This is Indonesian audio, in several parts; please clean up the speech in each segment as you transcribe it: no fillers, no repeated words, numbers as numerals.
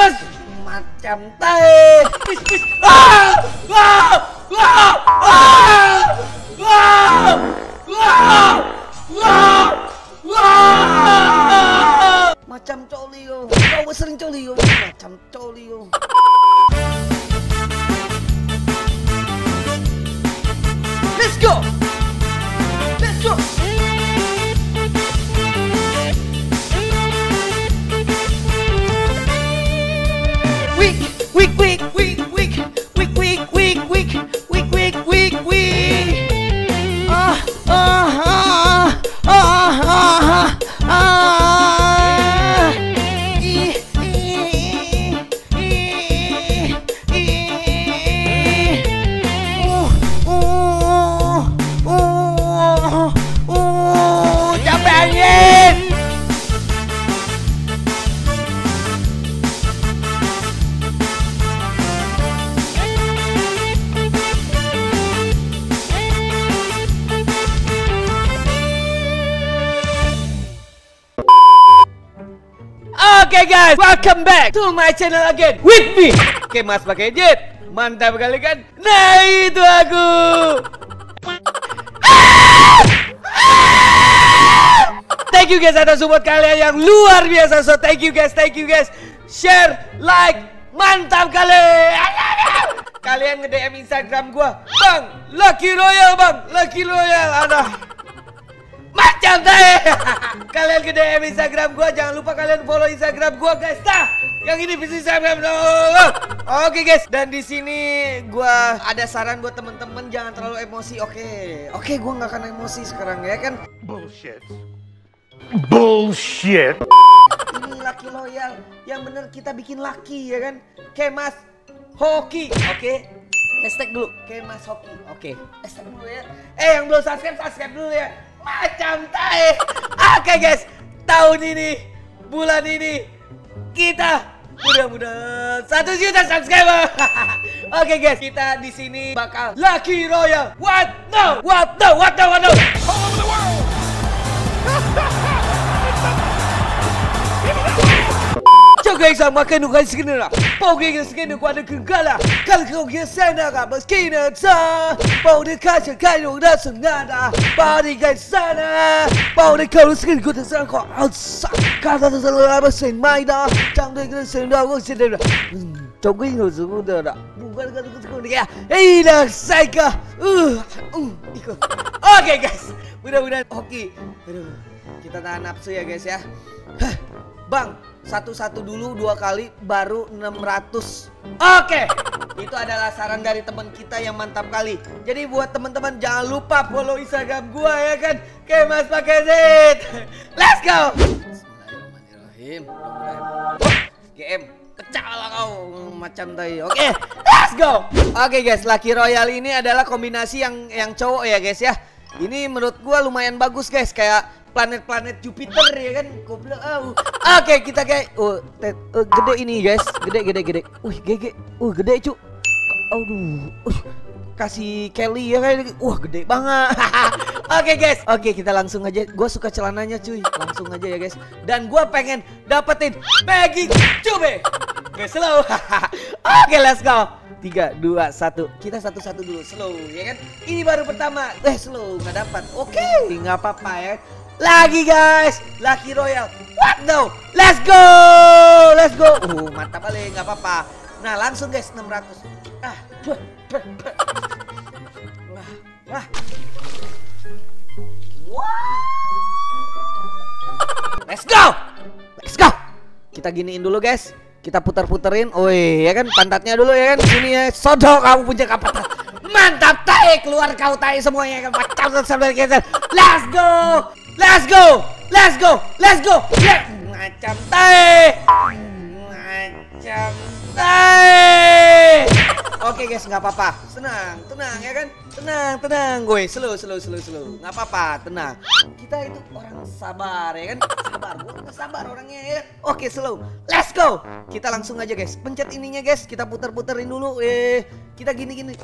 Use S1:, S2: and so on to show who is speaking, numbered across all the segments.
S1: Mas macam tai. Ah! Ah! Ah! Ah! Ah! Ah! Ah! Ah! Macam coli yo. Kau sering coli yo. Macam coli yo. Let's go. Let's go. Okay guys, welcome back to my channel again with me. Oke Mas pakai jet, mantap kali kan? Nah itu aku. Thank you guys atas support kalian yang luar biasa. So thank you guys, share, like, mantap kali. Kalian nge-DM Instagram gua, Bang, Lucky Royal bang, Lucky Royal. Aduh, macam deh. Kalian ke DM Instagram gua, jangan lupa kalian follow Instagram gua guys. Nah, yang ini bisa Instagram dong. Oke guys, dan di sini gua ada saran buat temen-temen jangan terlalu emosi. Oke, gua nggak akan emosi sekarang ya kan.
S2: Bullshit.
S1: Ini Lucky Royal, yang bener kita bikin Lucky ya kan. Kemas Hoki, oke. Hashtag dulu, Kemas Hoki, oke. Hashtag dulu ya. Yang belum subscribe dulu ya. Macam tai. Oke guys, tahun ini, bulan ini kita mudah-mudahan 1 juta subscriber. Oke guys, kita di sini bakal Lucky Royal. What no? All over the world. Joguei sama kenu kan skinera. Pogi kan skinu kuada kegala. Kalau kau kesana kan berskina sa. Bau de kaca kayu dah senada. Bari kan sana. Bau de kau skin ku tersang kau outside. Kata tersang apa sen mai dah. Jangan de kena sen dah kau sen dah. Joguei kau suku dah. Bukan kau suku dia. Dah saika. Ikut. Oke guys, mudah-mudahan hoki. Aduh, kita tahan nafsu ya guys ya. Bang, satu-satu dulu 2 kali baru 600. Oke, itu adalah saran dari teman kita yang mantap kali. Jadi buat teman-teman jangan lupa follow Instagram gua ya kan. Kemas pakai Z. Let's go. Bismillahirrahmanirrahim. GM pecah lah kau macam tadi. Oke, let's go. Oke guys, Lucky Royal ini adalah kombinasi yang cowok ya guys ya. Ini menurut gua lumayan bagus guys, kayak planet-planet Jupiter ya kan. Goblok. Oke, kita kayak gede ini guys. Gede. GG. Gede cu. Aduh. Kasih Kelly ya kan. Gede banget. Oke guys. Oke, kita langsung aja. Gua suka celananya cuy. Langsung aja ya guys. Dan gua pengen dapetin Peggy Cube. Oke, slow. Oke, let's go. 3, 2, 1. Kita satu-satu dulu. Slow ya kan. Ini baru pertama. Slow nggak dapat. Oke, nggak apa-apa ya. Lagi guys, Lucky Royal. What no? Let's go. Mantap kali, nggak apa-apa. Nah langsung guys 600. Let's go. Kita giniin dulu guys. Kita putar-puterin. Ya kan pantatnya dulu ya kan. Sini ya. Sodok kamu punya kapat. Mantap tai, keluar kau tai semuanya kan. Macam sampai geser. Let's go. Macam tai. Oke guys, nggak apa-apa. Tenang ya kan. Tenang. Gue slow. Nggak apa-apa, tenang. Kita itu orang sabar ya kan. Gue sabar orangnya ya. Oke, slow. Let's go. Kita langsung aja guys. Pencet ininya guys. Kita puter-puterin dulu. Kita gini.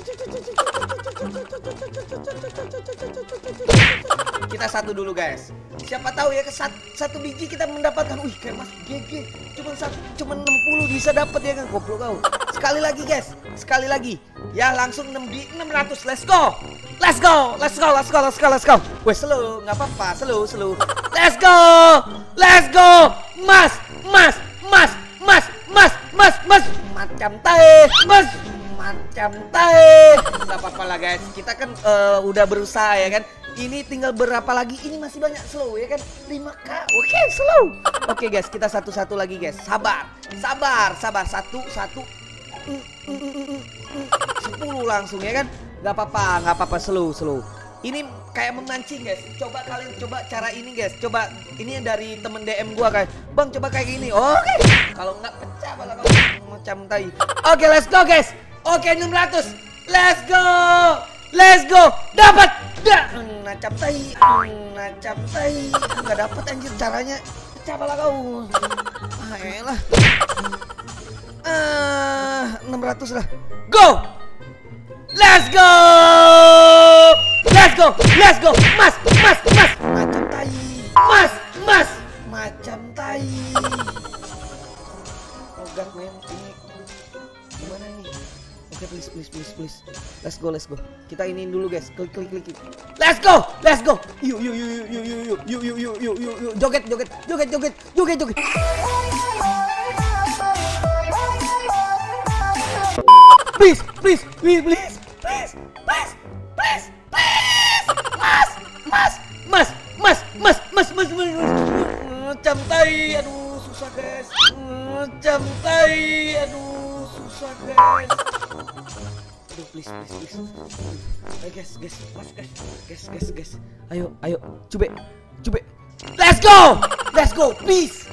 S1: Kita satu dulu guys. Siapa tahu ya, satu biji kita mendapatkan. Wih, kayak Mas GG. Cuman 60 bisa dapat ya kan, goblok kau. Sekali lagi guys, sekali lagi. Ya langsung 600. Let's go. Let's go. Let's go. Let's go. Let's go. Let's go. Weh, slow, nggak apa-apa, slow. Let's go. Let's go. Mas. Macam tae. Mas. Macam tae. Nggak apa-apa lah guys. Kita kan udah berusaha ya kan. Ini tinggal berapa lagi? Ini masih banyak slow ya kan? 5K. Oke, slow. Oke guys, kita satu-satu lagi guys. Sabar. Satu. 10 langsung ya kan? Gak apa-apa, slow. Ini kayak memancing guys. Coba kalian cara ini guys. Coba ini dari temen DM gua guys. Bang, coba kayak gini. Oke. Kalau nggak pecah malah kamu macam tai. Oke, let's go guys. Oke, 600. Let's go. Dapat. Nacap tai. Nggak dapat anjir caranya. Pecah malah kau. Elah. 600 lah. Go. Let's go. Mas. Macam tai. Mas. Macam tai. Oh god man, ini gimana ini? Oke, please. Let's go. Kita iniin dulu guys. Klik. Let's go. Yuk. Joget. Please. Mas. Macam tai. Aduh, susah guys. Aduh, please. Ayo guys. Ayo. Cube. Let's go. Please.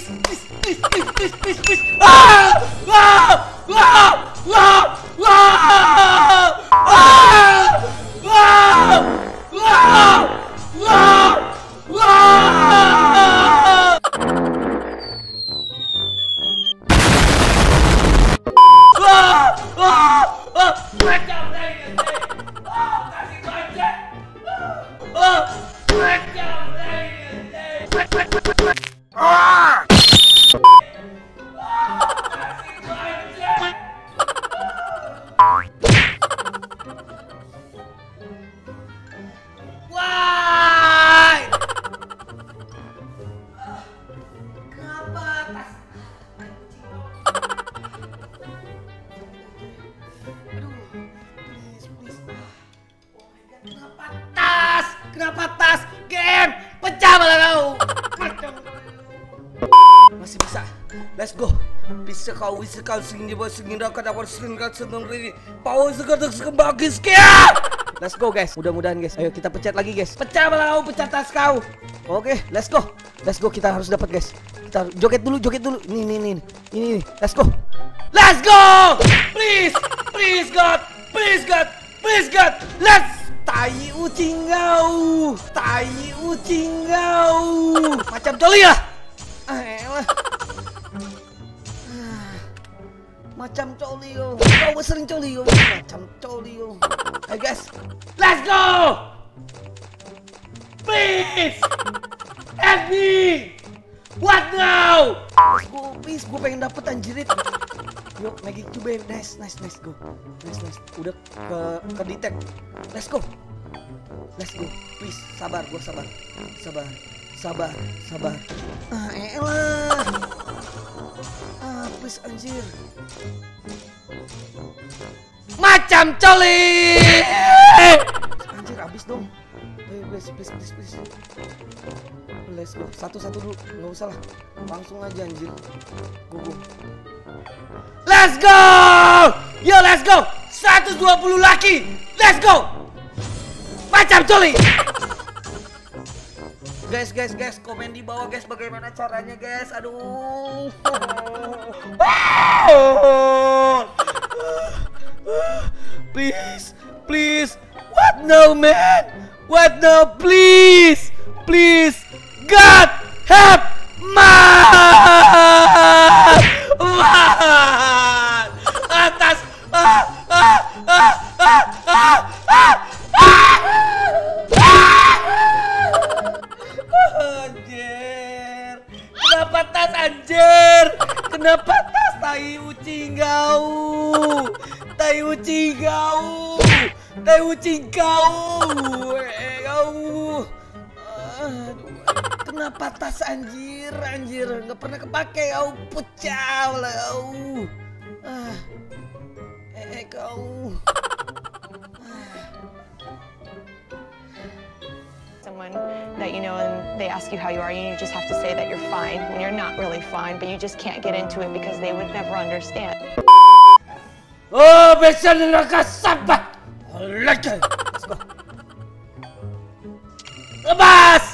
S1: Kenapa tas? Game pecah malah kau. Masih bisa. Let's go. Bisa kau singin di bawah singin rakat apa singin kat seneng ini. Power sekarang bagus kia. Let's go guys. Mudah-mudahan guys. Ayo kita pencet lagi guys. Pecah malah kau, pecah tas kau. Oke, let's go. Kita harus dapat guys. Kita joget dulu. Ini. Let's go. Please God. Let's tai ucing kau. Macam coli lah. Macam coli yo. Kau sering coli yo. Macam coli yo. Hey guys, let's go. Please. Help me. What now? Please, gue pengen dapet anjirit. Yuk, Magic Cube. Nice, go. Nice. Udah ke detect. Let's go. Please, sabar. Elah. Please anjir. Macam coli. Anjir, habis dong. Ayo, please. Let's go. Satu-satu dulu. Nggak usah lah. Langsung aja anjir. Go. Let's go. Yo, let's go. 120 laki. Let's go. Macam coli. Guys, komen di bawah guys bagaimana caranya guys. Aduh. Please. What no man? What no, please. God help man. Atas. tas anjir. Kenapa tas tai ucing kau? Tai ucing kau. Tai ucing kau. Kau. Aduh, kenapa tas anjir? Nggak pernah kepake kau. Pucau lah kau. Kau.
S2: Someone that you know and they ask you how you are, you just have to say that you're fine when you're not really fine, but you just can't get into it because they would never understand.
S1: Oh, bisa neraka sampah. Let's go. Mas.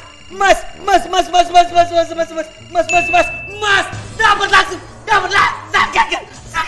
S1: Dapat langsung. Sakit.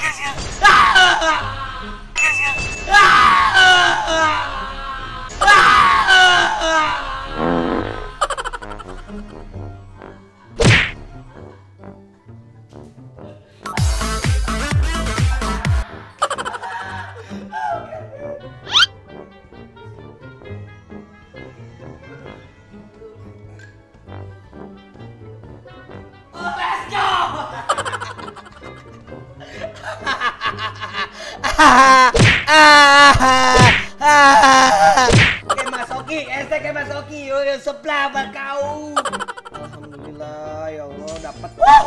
S1: Kayak Mas Oki, sebelah kau. Alhamdulillah ya Allah dapat.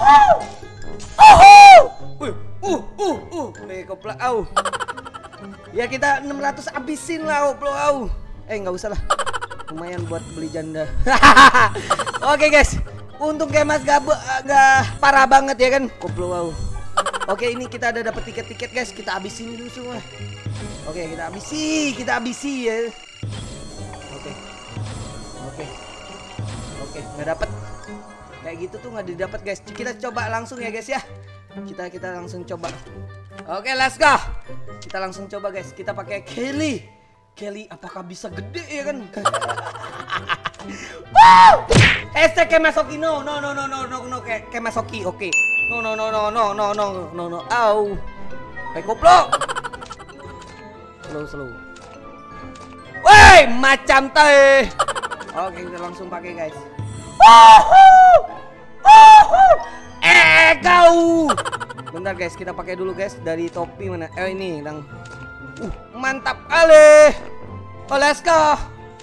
S1: Koplak au. Ya kita 600 abisin lah koplak au. Nggak usah lah. Lumayan buat beli janda. Oke guys, untung kayak Mas gak parah banget ya kan koplak au. Oke, ini kita ada dapat tiket guys, kita habisin dulu semua. Oke, kita habisi ya. Oke, nggak dapat. Kayak gitu tuh nggak didapat guys. Kita coba langsung ya guys ya. Kita langsung coba. Oke, let's go. Kita langsung coba guys. Kita pakai Kelly, apakah bisa gede ya kan? Wow! Hashtag Kemasoki no. Kemasoki, oke. No. Au. Kayak koplo. Slow. Woi, macam teh. Oke, kita langsung pakai guys. Kau. Bentar guys, kita pakai dulu guys dari topi mana? Ini yang mantap kali. Let's go.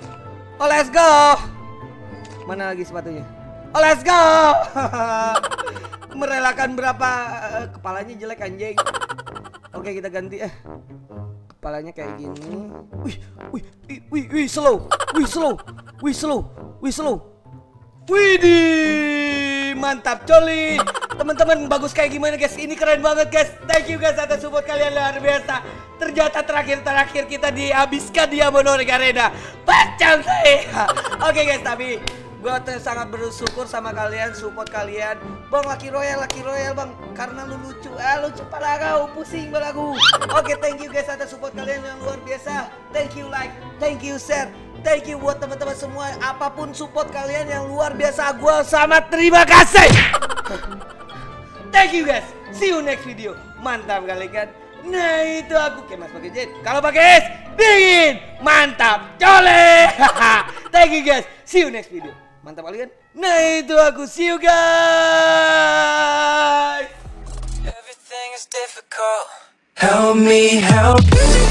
S1: Mana lagi sepatunya? Let's go. Merelakan berapa kepalanya jelek anjing. Oke, kita ganti kepalanya kayak gini. Wih, slow. Widih, mantap coli. Teman-teman bagus kayak gimana guys? Ini keren banget guys. Thank you guys atas support kalian luar biasa. Ternyata terakhir kita dihabiskan di Monorik Arena. Pacang saya. Oke guys, tapi gue sangat bersyukur sama kalian, support kalian. Bang, Lucky Royal bang, karena lu lucu. Lucu pala kau, pusing balagu. Oke, thank you guys atas support kalian yang luar biasa. Thank you like, thank you share. Thank you buat teman-teman semua, apapun support kalian yang luar biasa, gue sangat terima kasih. Thank you guys, see you next video. Mantap kali kan? Nah itu aku Kemas pakai jet. Kalau pakai es, dingin, mantap, cole. Thank you guys, see you next video. Mantap kali kan? Nah itu aku, see you guys. Everything is difficult. Help me help.